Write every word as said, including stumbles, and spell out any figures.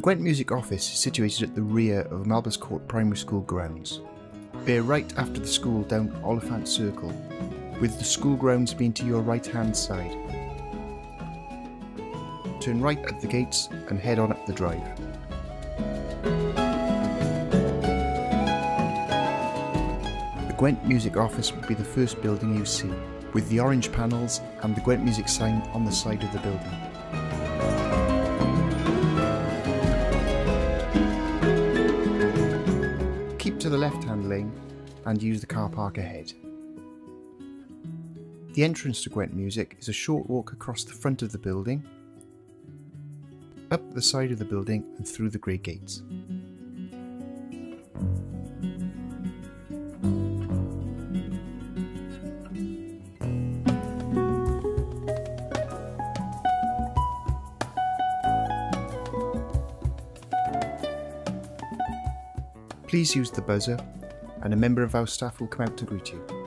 Gwent Music Office is situated at the rear of Malbus Court Primary School grounds. Bear right after the school down Oliphant Circle, with the school grounds being to your right hand side. Turn right at the gates and head on up the drive. The Gwent Music Office will be the first building you see, with the orange panels and the Gwent Music sign on the side of the building. Keep to the left-hand lane and use the car park ahead. The entrance to Gwent Music is a short walk across the front of the building, up the side of the building and through the grey gates. Please use the buzzer and a member of our staff will come out to greet you.